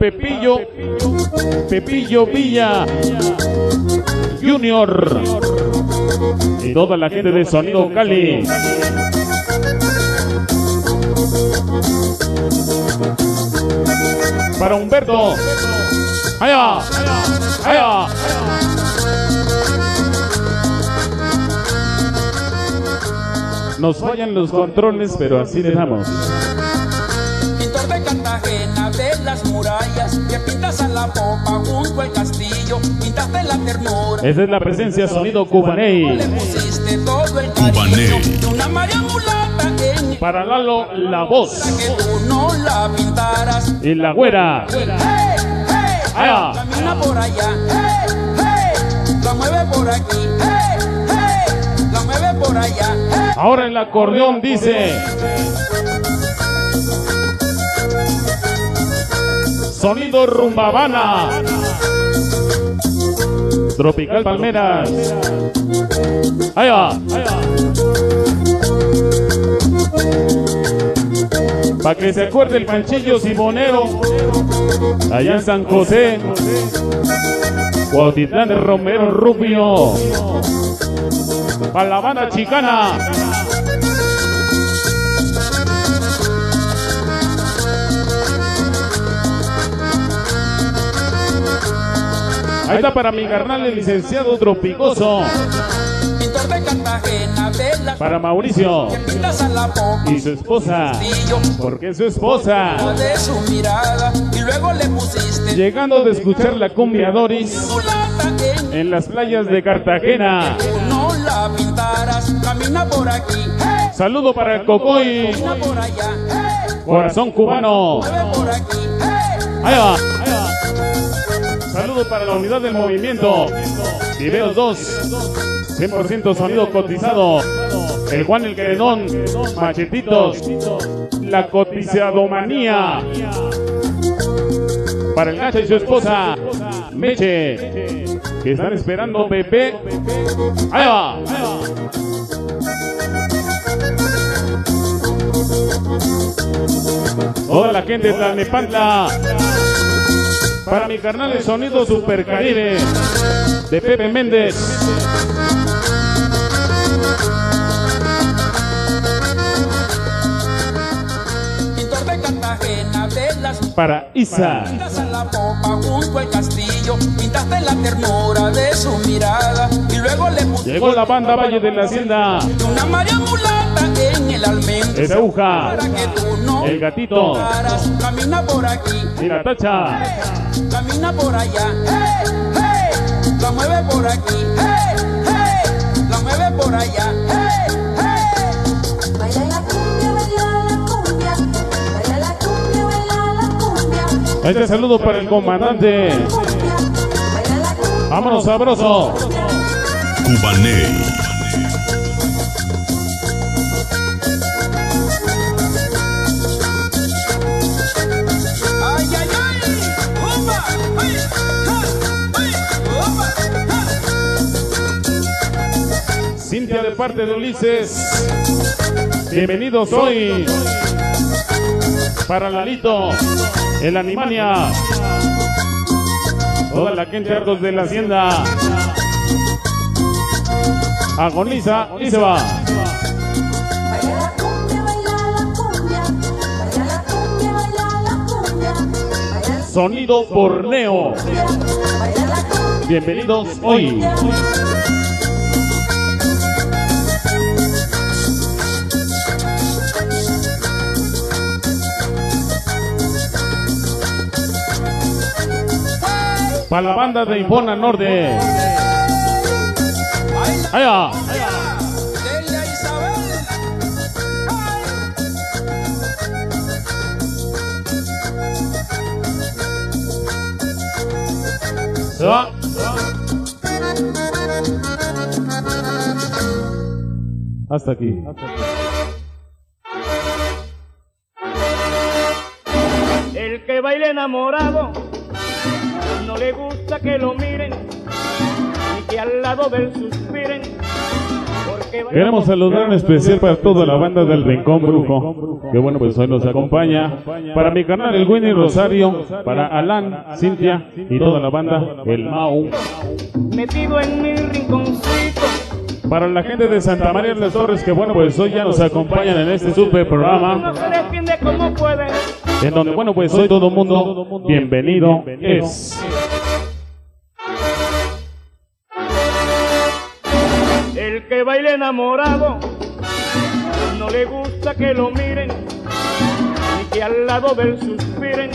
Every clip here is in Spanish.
Pepillo Villa Junior y toda la gente de Sonido Cali. Para Humberto. Allá, allá. Nos fallan los controles, pero así le damos. Pintor de Cartagena, de las murallas, que pintas a la popa junto al castillo, pintaste la ternura. Esa es la presencia Sonido Cubaney. Le pusiste todo el cariño de una María mulata en para Lalo la voz. para que tú no la pintaras. Y la güera. Hey, hey, Allá. camina por allá. Hey, hey, la mueve por aquí. Hey, hey, la mueve por allá. Hey. Ahora el acordeón dice Sonido Rumbabana. Tropical Palmeras. Allá. Para que se acuerde el Panchillo Sibonero allá en San José. Cuautitlán de Romero Rubio. Para la banda chicana. Ahí está para mi carnal el licenciado Tropicoso. Pintor de Cartagena, de las Para Mauricio que pintas a la popa y su esposa. Porque es su esposa. de su mirada y luego le pusiste Llegando de escuchar la cumbia Doris mulata en las playas de Cartagena. no la pintaras, camina por aquí, hey, Saludo para el Cocoy. camina por allá, hey, Corazón cubano. mueve por aquí, hey, Ahí va. Saludo para la unidad del movimiento. Viveros 2. 100% sonido cotizado. El Juan el Queredón. Machetitos. La cotizadomanía. Para el Nacha y su esposa Meche, que están esperando Pepe. Ahí va. Toda la gente de Tlalnepantla. Para mi carnal de Sonido Super Caribe de Pepe Méndez. pintor de Cartagena, de las Para Isa. pintas a la popa junto al castillo, pintaste la ternura de su mirada y luego le pusiste Llegó la banda Valle de la Hacienda. una María mulata en el almendro Esa aguja. para que tú no El gatito. paras, camina por aquí, Y la tacha. camina por allá, hey, hey, la mueve por aquí, hey, hey, la mueve por allá, hey, hey. Baila la cumbia, baila la cumbia, baila la cumbia, baila la cumbia. Este saludo para el comandante. Baila la cumbia. Vámonos sabroso. Cubaney. Ay, ay, ay, opa, ay, ay, opa, Cintia de parte de Ulises. Bienvenidos hoy. Para Lalito. El Animania. Toda la gente hartos de la hacienda. Agoniza y se va. Baila la cumbia, baila la cumbia, baila la cumbia, baila la cumbia, baila la Sonido Borneo. cumbia, baila la cumbia. Bienvenidos hoy. Para la banda de Infona Norte. Allá. Delia Isabel, Se va. Hasta aquí. El que baila enamorado no le gusta que lo miren ni que al lado del suspiren, porque Queremos saludar en especial para toda la banda del Rincón Brujo, que bueno, pues hoy nos acompaña. Para mi canal el Winnie Rosario, para Alan, Cintia y toda la banda, el Mau. Metido en mi rinconcito. Para la gente de Santa María de las Torres, que bueno, pues hoy ya nos acompañan en este super programa, No se defiende como puede. en donde bueno, pues hoy todo mundo bienvenido es. El que baila enamorado no le gusta que lo miren ni que al lado del suspiren.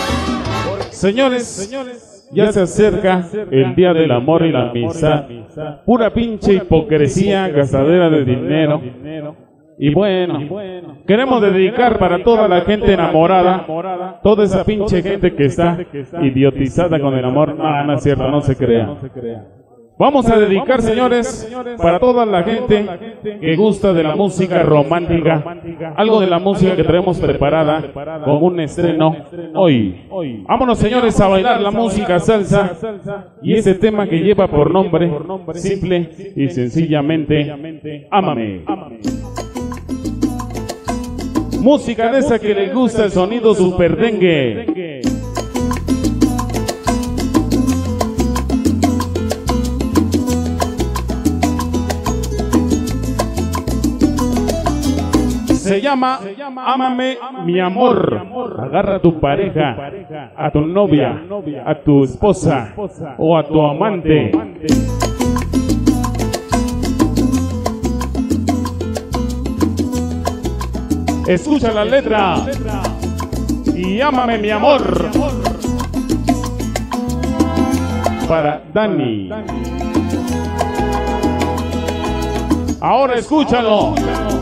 Señores, ya se acerca el Día del Amor y la Amistad. Pura pinche hipocresía, gastadera de dinero. Y bueno, queremos dedicar para toda la gente enamorada, toda esa pinche gente que está idiotizada con el amor. No, no es cierto, no se crea. Vamos a dedicar, señores, para toda la gente que gusta de la música romántica, algo de la música que tenemos preparada con un estreno hoy. Vámonos, señores, a bailar la música salsa y ese tema que lleva por nombre, simple y sencillamente, Ámame. Música de esa que le gusta el sonido super dengue. Se llama Ámame, mi amor. Agarra a tu pareja, a tu novia, a tu esposa o a tu amante. Escucha la letra y ámame, mi amor. Para Dani. Ahora escúchalo.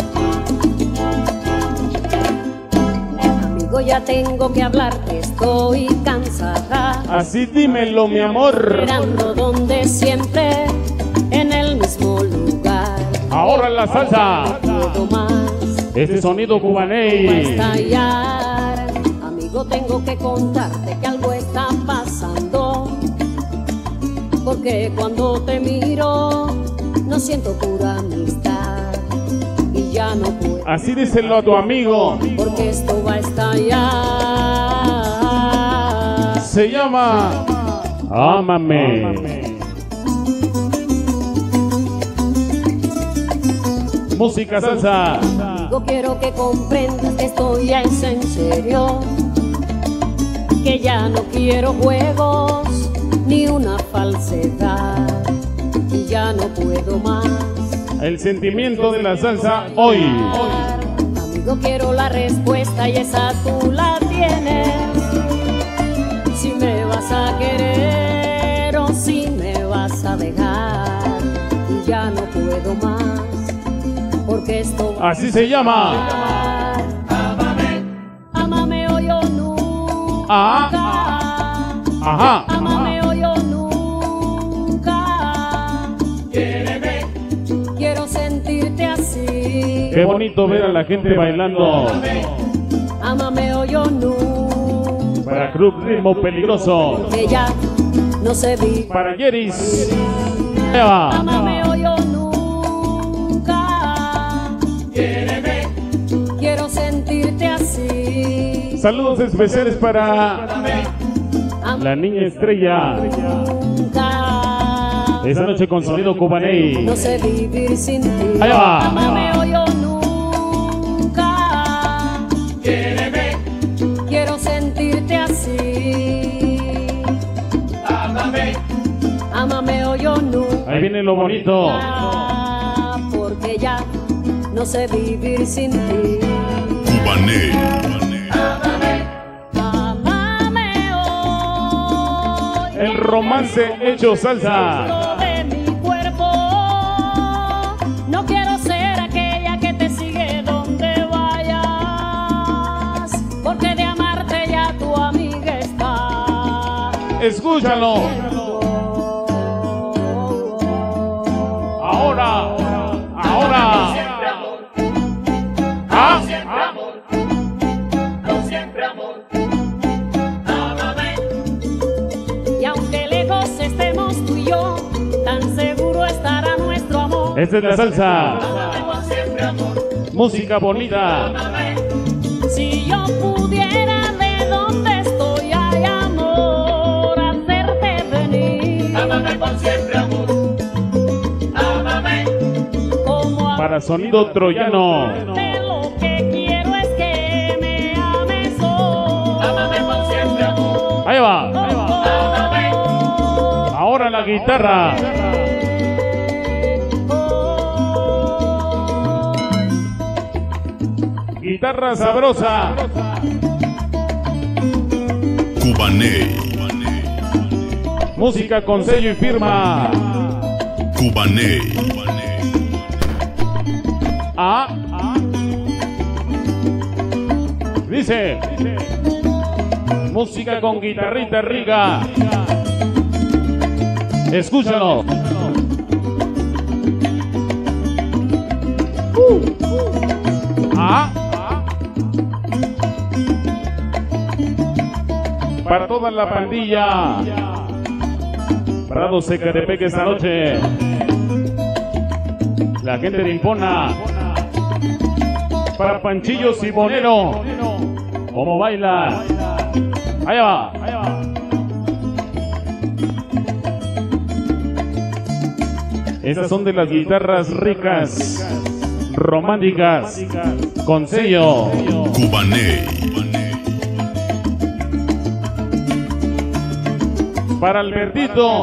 Amigo, ya tengo que hablarte, estoy cansada. Así dímelo, mi amor. Esperando donde siempre, en el mismo lugar. Ahora la salsa. No puedo más. Este sonido cubaney. Estallar. Amigo, tengo que contarte que algo está pasando. Porque cuando te miro, no siento pura amistad. Y ya no puedo. Así díselo a tu amigo. Porque esto va a estallar. Se llama Ámame. Música salsa. Amigo, quiero que comprendas que esto ya es en serio. Que ya no quiero juegos ni una falsedad. Y ya no puedo más. El sentimiento de la salsa hoy. Amigo, quiero la respuesta y esa tú la tienes. Si me vas a querer o si me vas a dejar. Y ya no puedo más. Porque esto va Así se llama. Ámame, ámame o yo nunca. Ajá. Ámame o yo nunca. Quiero sentirte así. Qué bonito ver a la gente bailando. Ámame o yo nunca. Para Club Ritmo Peligroso. Que ya no se vive. Para Yeris. Eva. Ámame o yo nunca. Quiero sentirte así. Saludos especiales para la niña estrella. Nunca. Esta noche con sonido cubaney. No sé vivir sin ti. Ahí va. Ámame o yo nunca. Quiero sentirte así. Ámame o yo nunca. Ahí viene lo bonito. Porque ya no sé vivir sin ti. Cubaney. Ámame hoy. El romance hecho salsa. De mi cuerpo. No quiero ser aquella que te sigue donde vayas. Porque de amarte ya tu amiga está. Escúchalo. Ahora. ¿Ah? Y aunque lejos estemos tú y yo, tan seguro estará nuestro amor. Esta es la salsa. Música bonita. Si yo pudiera de donde estoy, ay amor, hacerte venir. Ámame por siempre, amor. Ámame. Como Para sonido troyano. amarte, lo que quiero es que me ames hoy. Ámame por siempre, amor. Ahí va. Ámame. Ahora la guitarra. Guitarra sabrosa. Cubaney. Música con sello y firma. Cubaney. Ah. Dice. Música con guitarrita rica. Escúchalo. Ah. Para toda la pandilla. Prado Zacatepec esta noche. La gente de Impona. Para Panchillos y Bonero. ¿Cómo baila? Allá va. Esas son de las guitarras ricas, románticas, con sello. Cubaney. Para Albertito.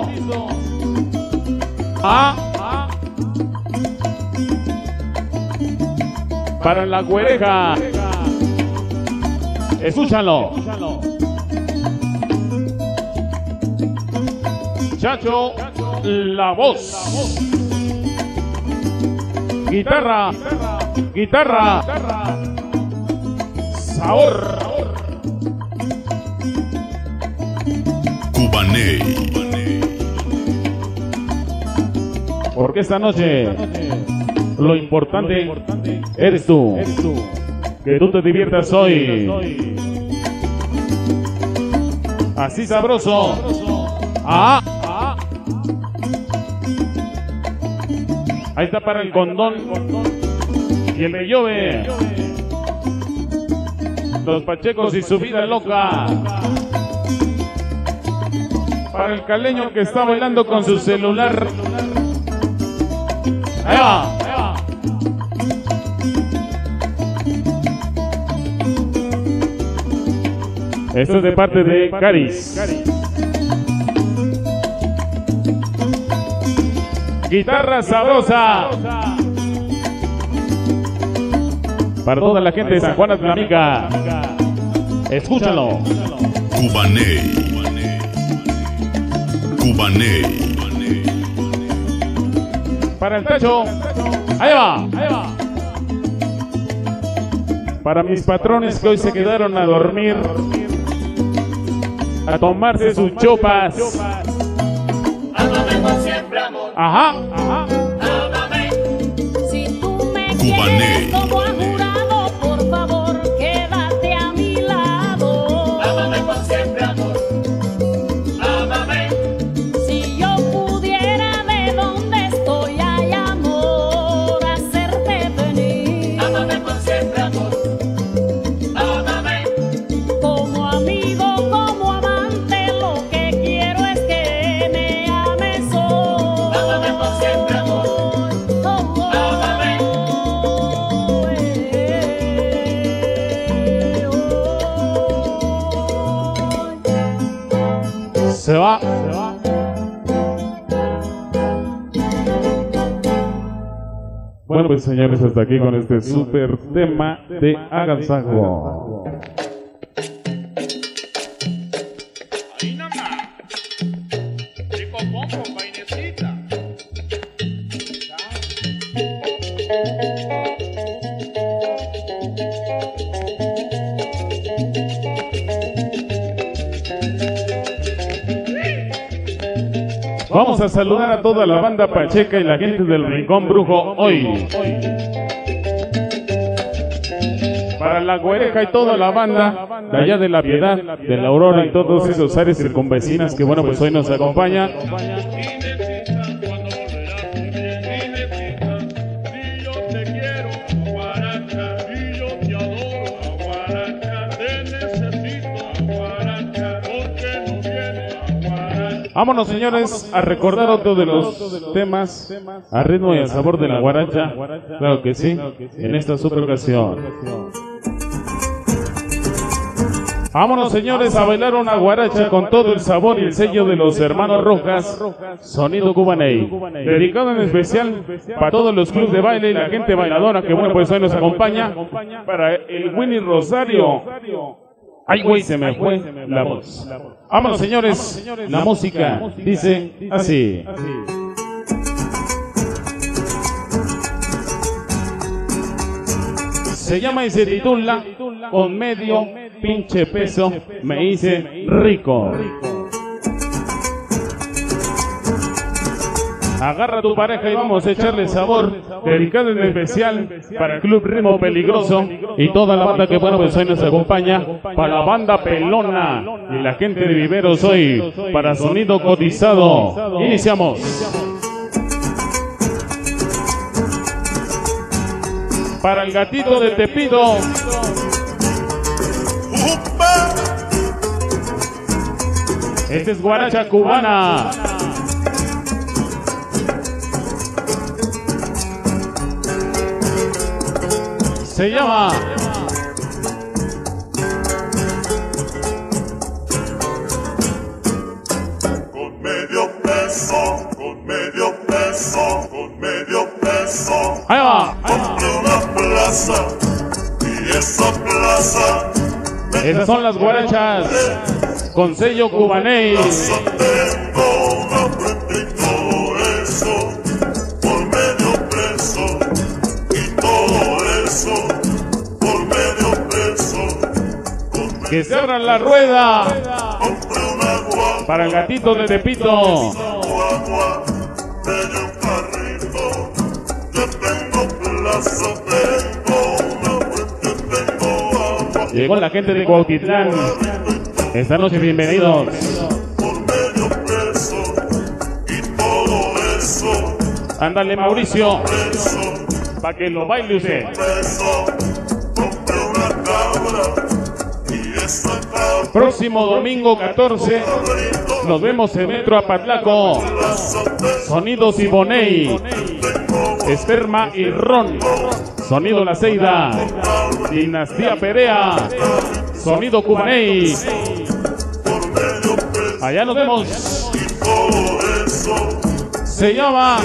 Ah. Para la güereja. Escúchalo. Chacho, la voz. Guitarra. Guitarra. Sabor. Cubaney. Porque esta noche lo importante eres tú. Que tú te diviertas hoy. Así sabroso. Ah. Ahí está para el condón y el Bellove. Los Pachecos y su vida loca. Para el caleño que está bailando con su celular. Ahí va. Esto es de parte de Caris. Guitarra sabrosa. Para toda la gente de San Juan Atlámica. Escúchalo. Cubaney. Cubaney. Para el Tacho. Ahí va. Para mis patrones que hoy se quedaron a dormir, a tomarse sus chopas. Ámame por siempre, amor. Ajá. Ámame. Si tú me Cubaney. quieres como has jurado, por favor, quédate a mi lado. Ámame por siempre, amor. Ámame. Si yo pudiera de donde estoy, ay amor, hacerte venir. Ámame por siempre, amor. Ámame. Como amigo, como amante, lo que quiero es que me ames hoy. Ámame por siempre, amor. Ámame. Se va. Bueno, pues señores, hasta aquí con este super tema de agasajo. Ahí nomás. Rico poco, vainecita. Vamos a saludar a toda la banda pacheca y la gente del Rincón Brujo hoy. Para la güereja y toda la banda de allá de La Piedad, de La Aurora y todos esos áreas circunvecinas que bueno, pues hoy nos acompañan. Cuando volverás, mi necesita. Vámonos, señores, a recordar otro de los temas a ritmo y al sabor de la guaracha. Claro que sí, en esta super ocasión. Vámonos, señores, a bailar una guaracha con todo el sabor y el sello de los hermanos Rojas, Sonido Cubaney. Dedicado en especial para todos los clubes de baile y la gente bailadora que, bueno, pues hoy nos acompaña. Para el Winnie Rosario. Ay, güey, se me fue la voz. Vámonos, señores, la música dice así. Se llama y se titula Con medio pinche peso me hice rico. Agarra a tu pareja y vamos a echarle sabor. Dedicado en especial para el Club Ritmo Peligroso y toda la banda que, bueno, pues hoy nos acompaña. Para la banda Pelona y la gente de Viveros hoy. Para Sonido Cotizado. Iniciamos. Para el gatito de Tepido. Esta es guaracha cubana. Se llama Con medio peso, con medio peso, con medio peso. Ahí va. Compré una plaza y esa plaza. Esas son las guarachas con sello Cubaney. Tengo una frente y todo eso por medio peso. Y todo eso por medio peso. Que se abran la rueda. Compré una guagua. Para el gatito de Tepito. Guagua, medio un carrito. Yo tengo plaza, tengo una frente, tengo agua. Llegó la gente de Cuautitlán. Esta noche bienvenidos. Por medio peso y todo eso. Ándale, Mauricio, Peso, para que lo baile usted. peso. Compré una cabra y esa cabra. Próximo domingo 14 nos vemos en Metro Apatlaco. Sonido Siboney, Esperma y Ron. Sonido La Ceida, Dinastía Perea, Sonido Cubaney. Allá nos vemos. Todo eso. Se llama.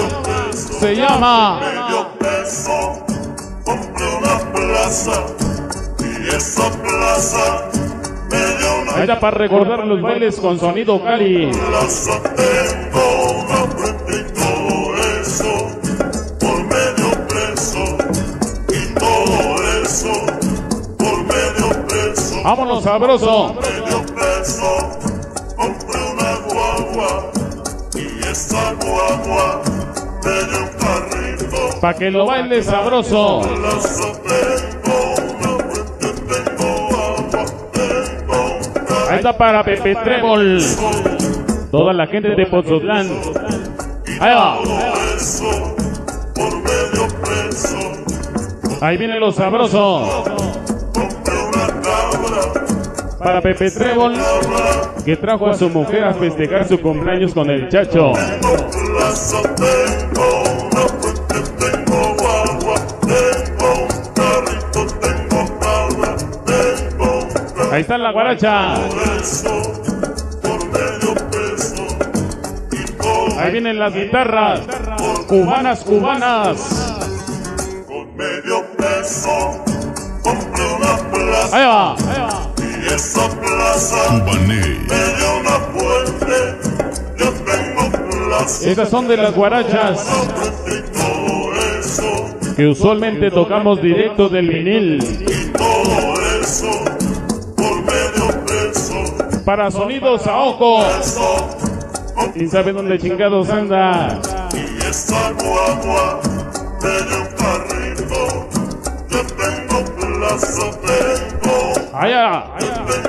Medio peso. Compré una plaza y esa plaza me dio una Allá para recordar los bailes con Sonido Cali. plaza. Tengo una frente y todo eso por medio peso. Y todo eso por medio peso. Vámonos, sabroso. Medio peso. Compré una guagua y esa guagua me dio un carrito. Para que lo baile sabroso. Plaza tengo una frente, tengo agua, tengo un carrito. Ahí está para Pepe Trébol. Toda la gente de Pozotlán. Ahí va. Todo eso por medio peso. Ahí viene lo sabroso. Compré una cabra, Para Pepe Trébol, que trajo a su mujer a festejar su cumpleaños con el Chacho. plaza tengo una frente, tengo agua, tengo un carrito, tengo cabra, tengo un carrito. Ahí está la guaracha. Eso por medio peso y todo Ahí vienen las guitarras. Cubanas. con medio peso. Compré una plaza Ahí va. y esa plaza Cubaney. me dio una fuente. Yo tengo plaza. Estas son de las guarachas Y todo eso, que usualmente tocamos directo del vinil. y todo eso por medio peso. Para Sonidos Saoco. ¿Quién sabe dónde chingados anda? Y esa guagua me dio un carrito. Yo tengo plaza, tengo Allá. agua,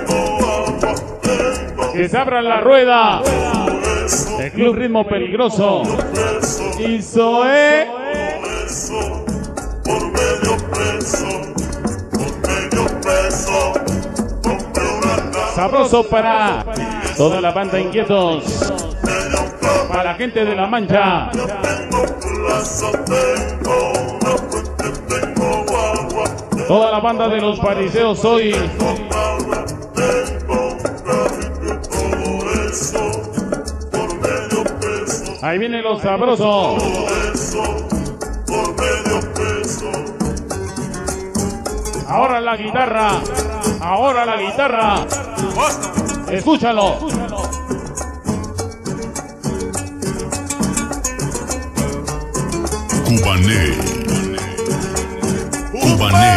tengo Que se abra la rueda. eso, El Club Ritmo Peligroso. peso, Y Zoe. eso, por medio peso, por medio peso. Compré una casa, Sabroso para toda la banda Inquietos. me para la gente de La Mancha. Yo tengo plaza, tengo una fuente, tengo agua, Toda la banda de los fariseos hoy. tengo cabra, tengo un carrito y todo eso por medio peso. Ahí viene lo sabroso. Todo eso por medio peso. Ahora la guitarra. Ahora la guitarra. Escúchalo. Cubané. Cubané.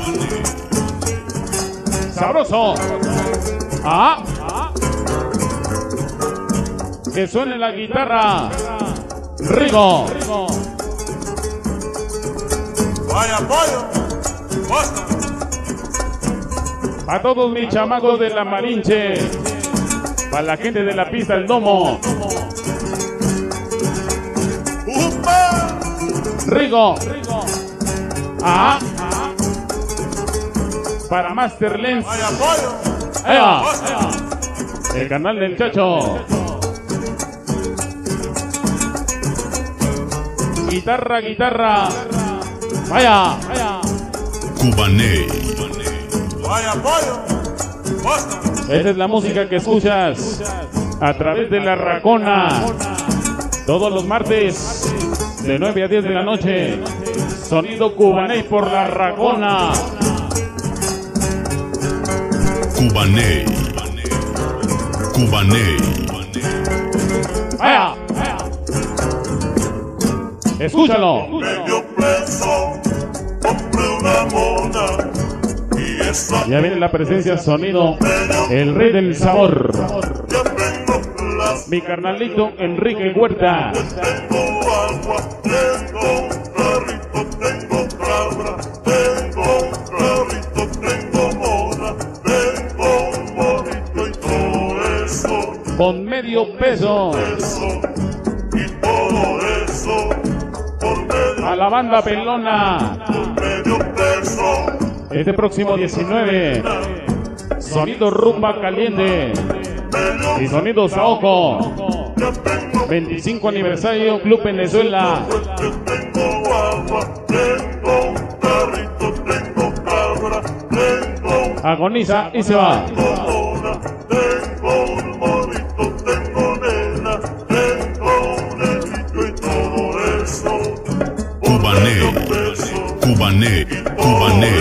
Sabroso. Ah. Que suene la guitarra. Rico. Vaya pollo. Basta. A todos mis chamacos de la Malinche. Para la gente de la pista El Domo. ¡Upa! Rico. Ah. Para Master Lens. Vaya pollo. ¡Ea! Basta. El canal del Chacho. Guitarra, guitarra. Vaya. Cubané. Vaya pollo. Basta. Esa es la música que escuchas a través de La Racona. Todos los martes de 9 a 10 de la noche. Sonido Cubané por La Racona. Cubané. Cubané. Vaya. Escúchalo. Medio peso. Compré una mona. Y esa Ya viene la presencia sonido. El rey del sabor. ya tengo plaza. Mi carnalito Enrique Huerta. Tengo agua. Tengo un carrito. Tengo cabra. Tengo un carrito. Tengo mona. Tengo un monito y todo eso. Con medio peso. Eso. Y todo eso. Por medio, A la banda pelona. medio peso. Este próximo 19. Sonido Rumba Caliente. Y sonido Saoco. Ya tengo 25 aniversario Club Venezuela. tengo agua, tengo un carrito, tengo cabra, tengo Agoniza y se va. mona, tengo un monito, tengo nena, tengo un negrito y todo eso. Cubané. Cubané. Cubané.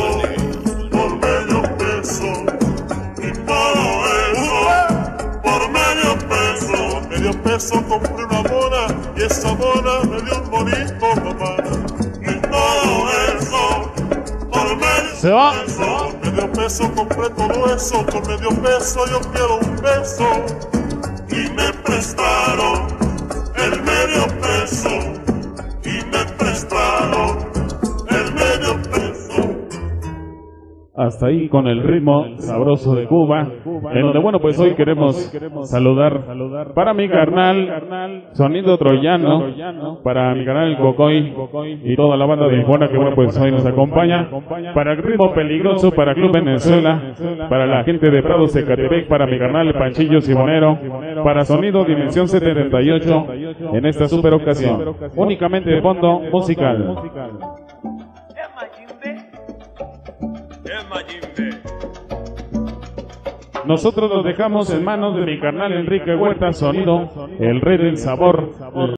Por medio peso. Y todo eso por medio peso. Medio peso compré una mona y esa mona me dio un bonito papá. Y todo eso por medio Se va. peso. Medio peso compré todo eso. Por medio peso yo quiero un beso. Y me prestaron el medio peso. Y me prestaron el medio peso. Hasta ahí con el ritmo sabroso de Cuba. En donde, bueno, pues hoy queremos saludar para mi carnal Sonido Troyano, para mi canal El Cocoy y toda la banda de Tijuana que, bueno, pues hoy nos acompaña. Para el ritmo peligroso, para Club Venezuela, para la gente de Prados de Catepec, para mi carnal Panchillo Simonero, para Sonido Dimensión 78 en esta super ocasión. Únicamente de fondo musical. Nosotros los dejamos en manos de mi carnal Enrique Huerta, sonido, el rey del sabor.